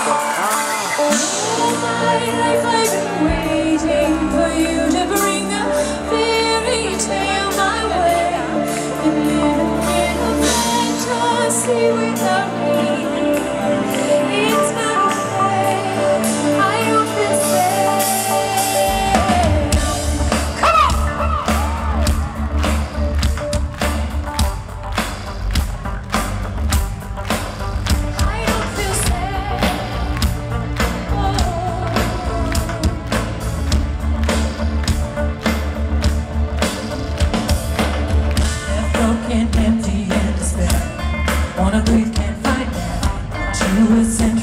All my life I've been waiting for you to bring a fairy tale my way. And living in a fantasy without me, it's not okay. I often say, I don't feel sad. Broken, empty, and despair. Wanna breathe, can't find air. My shoe is empty.